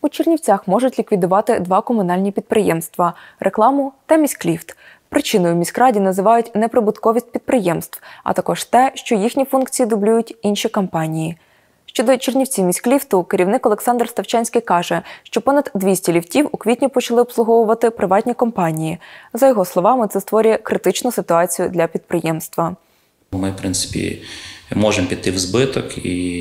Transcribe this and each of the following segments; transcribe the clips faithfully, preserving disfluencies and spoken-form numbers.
У Чернівцях можуть ліквідувати два комунальні підприємства – рекламу та міськліфт. Причиною міськраді називають неприбутковість підприємств, а також те, що їхні функції дублюють інші компанії. Щодо Чернівців міськліфту, керівник Олександр Ставчанський каже, що понад двісті ліфтів у квітні почали обслуговувати приватні компанії. За його словами, це створює критичну ситуацію для підприємства. Ми, в принципі, можемо піти в збиток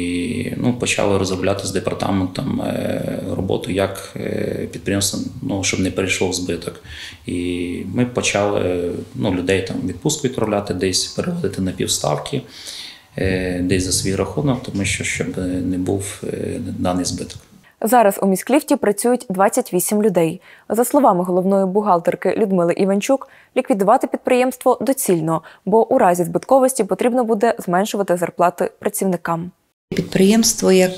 і ну, почали розробляти з департаментом роботу, як підприємство, ну, щоб не перейшло в збиток. І ми почали ну, людей там відпустку відправляти, десь переводити на півставки, десь за свій рахунок, тому що щоб не був даний збиток. Зараз у міськліфті працюють двадцять вісім людей. За словами головної бухгалтерки Людмили Іванчук, ліквідувати підприємство доцільно, бо у разі збитковості потрібно буде зменшувати зарплати працівникам. Підприємство як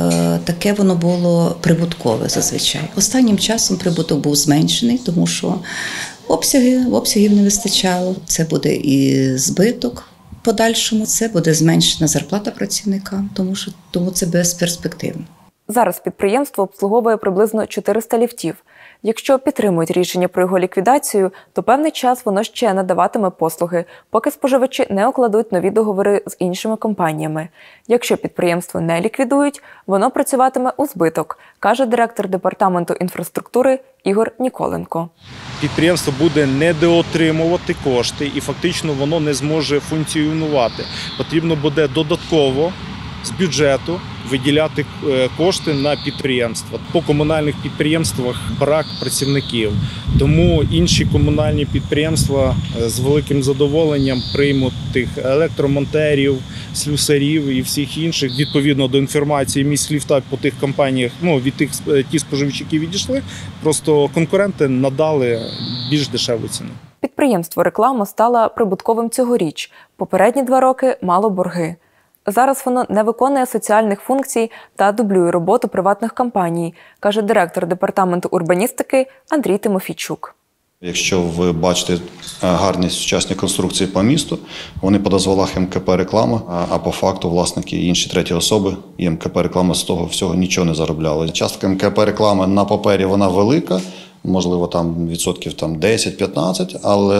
таке, воно було прибуткове зазвичай. Останнім часом прибуток був зменшений, тому що обсяги, обсягів не вистачало. Це буде і збиток в подальшому, це буде зменшена зарплата працівникам, тому що тому це безперспективно. Зараз підприємство обслуговує приблизно чотириста ліфтів. Якщо підтримують рішення про його ліквідацію, то певний час воно ще надаватиме послуги, поки споживачі не укладуть нові договори з іншими компаніями. Якщо підприємство не ліквідують, воно працюватиме у збиток, каже директор департаменту інфраструктури Ігор Ніколенко. Підприємство буде недоотримувати кошти і фактично воно не зможе функціонувати. Потрібно буде додатково з бюджету виділяти кошти на підприємства. По комунальних підприємствах брак працівників, тому інші комунальні підприємства з великим задоволенням приймуть тих електромонтерів, слюсарів і всіх інших. Відповідно до інформації міськліфта по тих компаніях, ну, від тих ті споживачі, які відійшли, просто конкуренти надали більш дешеву ціну. Підприємство «Реклама» стало прибутковим цьогоріч. Попередні два роки мало борги. Зараз воно не виконує соціальних функцій та дублює роботу приватних компаній, каже директор департаменту урбаністики Андрій Тимофійчук. Якщо ви бачите гарні сучасні конструкції по місту, вони по дозволах ем ка пе «Реклама», а по факту власники і інші треті особи і ем ка пе «Реклама» з того всього нічого не заробляли. Частка ем ка пе «Реклама» на папері вона велика, можливо, там відсотків там десять-п'ятнадцять,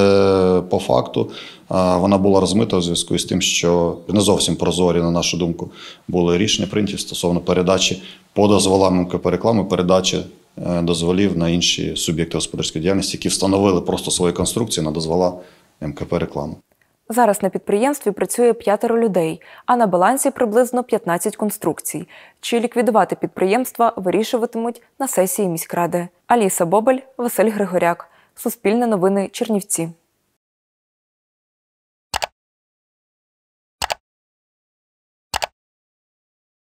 але по факту вона була розмита у зв'язку з тим, що не зовсім прозорі, на нашу думку, були рішення прийняті стосовно передачі по дозволам ем ка пе «Реклами», передачі дозволів на інші суб'єкти господарської діяльності, які встановили просто свої конструкції на дозвола ем ка пе «Реклами». Зараз на підприємстві працює п'ятеро людей, а на балансі приблизно п'ятнадцять конструкцій. Чи ліквідувати підприємства вирішуватимуть на сесії міськради. Аліса Бобель, Василь Григоряк. Суспільне новини, Чернівці.